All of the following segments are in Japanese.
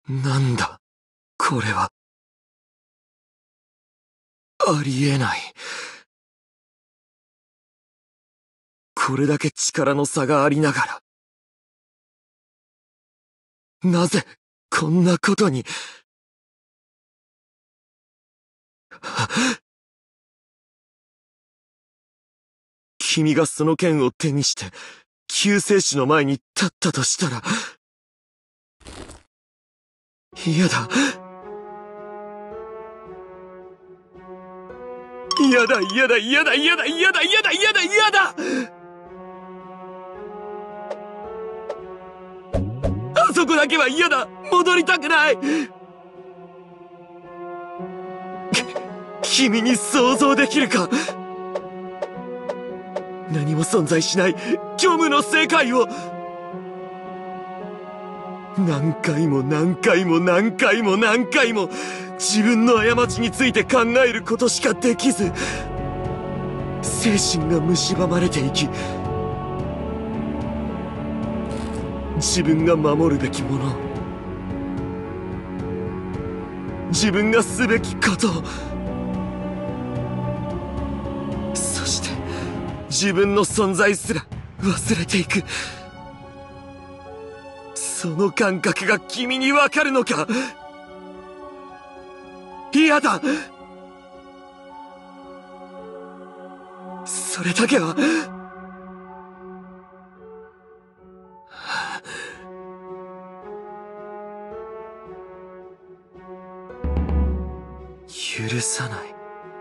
なんだ、これは。ありえない。これだけ力の差がありながら、なぜ、こんなことに。君がその剣を手にして、救世主の前に立ったとしたら、嫌だ。嫌だ、嫌だ、嫌だ、嫌だ、嫌だ、嫌だ、嫌だ、嫌だ。あそこだけは嫌だ。戻りたくない。君に想像できるか。何も存在しない虚無の世界を何回も何回も何回も何回も自分の過ちについて考えることしかできず、精神が蝕まれていき、自分が守るべきもの、自分がすべきこと、そして自分の存在すら忘れていく。その感覚が君にわかるのか。嫌だ。それだけは。許さない。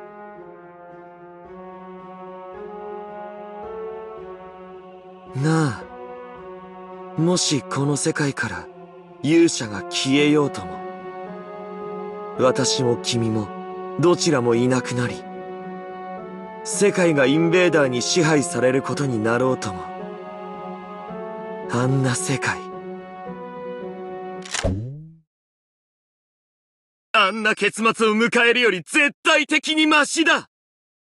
なあ、もしこの世界から勇者が消えようとも、私も君もどちらもいなくなり、世界がインベーダーに支配されることになろうとも、あんな世界、あんな結末を迎えるより絶対的にマシだ。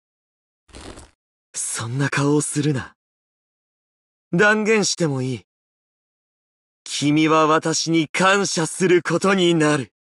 そんな顔をするな。断言してもいい。君は私に感謝することになる。